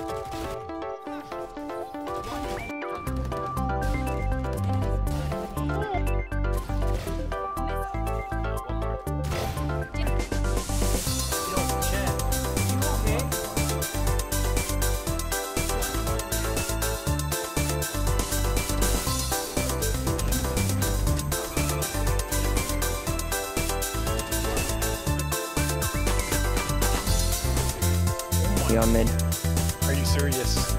On mid. Are you serious?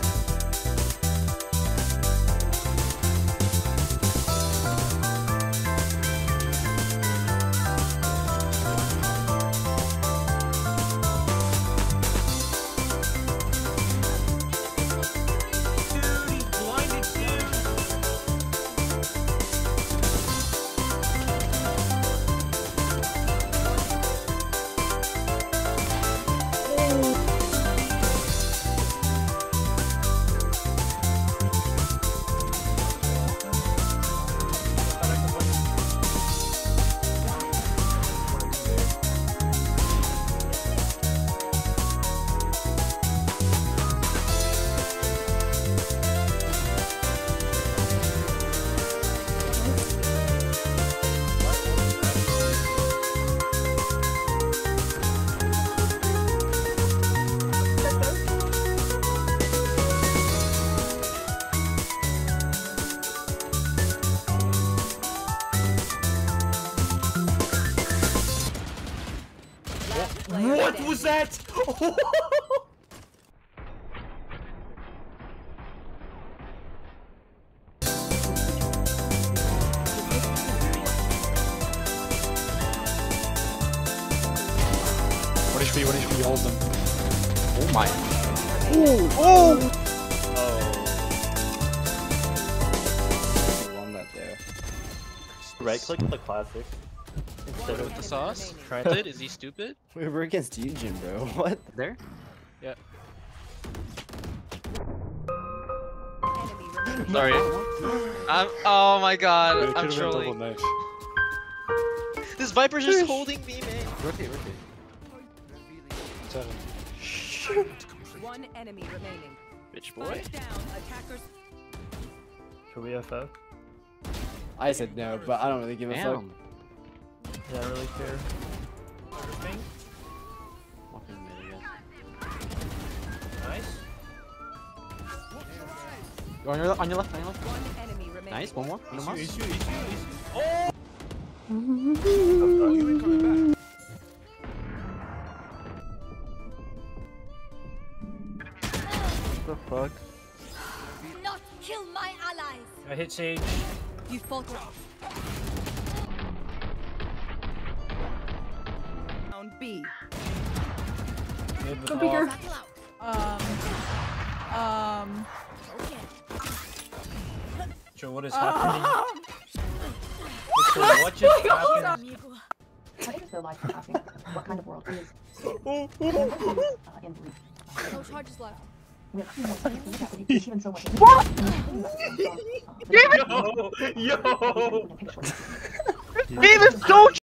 What was that? What HP, hold them. Oh my. Ooh, oh! Won that there. Right click the classic. Instead With of the sauce? Granted, is he stupid? We're against you, Jim, bro. What? There? Yeah. Sorry. Oh my god, I'm trolling. This Viper's just holding me, man. Rotate. 7. One enemy remaining. Bitch boy. Down, attackers. Should we FF? I said no, but I don't really give a fuck. Damn. Yeah, I really care. Walking mid again. Nice. Go on your left, on your left. One enemy remaining. Nice, one more. One more. Oh! What the fuck? Not kill my allies. I hit Sage. You fought well. Down B. Go bigger. Joe, what is happening? Mister, what just happened? What is their life happening? What kind of world is in belief? No charges left. Even so much. Yo! David, so